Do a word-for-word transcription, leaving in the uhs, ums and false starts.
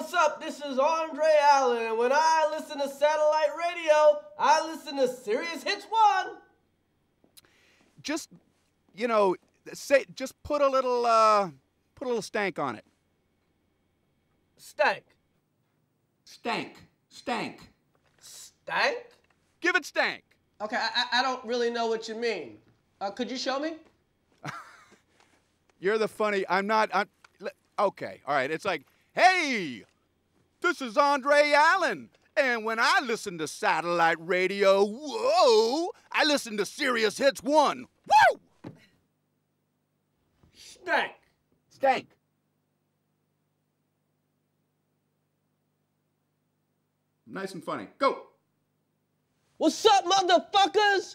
what's up? This is Andre Allen, and when I listen to satellite radio, I listen to Sirius Hits One. Just, you know, say, just put a little, uh, put a little stank on it. Stank. Stank. Stank. Stank? Give it stank. Okay, I, I don't really know what you mean. Uh, could you show me? You're the funny, I'm not, I'm, okay, all right, it's like, hey, this is Andre Allen, and when I listen to satellite radio, whoa, I listen to Sirius Hits One, woo! Stank. Stank. Nice and funny, go. What's up, motherfuckers?